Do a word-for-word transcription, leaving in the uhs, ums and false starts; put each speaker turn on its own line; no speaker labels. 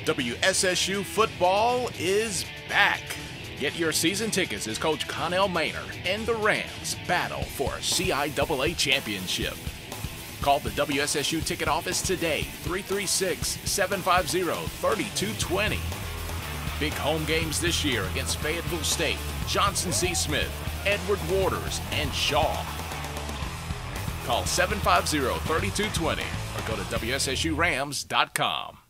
W S S U Football is back. Get your season tickets as Coach Connell Maynor and the Rams battle for a C I A A championship. Call the W S S U ticket office today, three three six, seven five zero, three two two zero. Big home games this year against Fayetteville State, Johnson C. Smith, Edward Waters, and Shaw. Call seven five zero, three two two zero or go to W S S U Rams dot com.